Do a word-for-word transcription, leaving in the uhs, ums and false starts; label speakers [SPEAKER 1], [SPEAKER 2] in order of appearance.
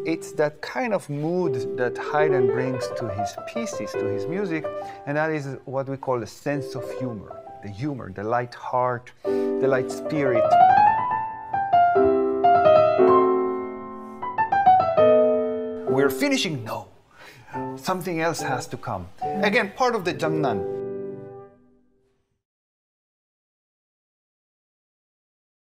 [SPEAKER 1] It's that kind of mood that Haydn brings to his pieces, to his music, and that is what we call a sense of humor. The humor, the light heart, the light spirit. We're finishing? No. Something else has to come. Again, part of the Jamnan.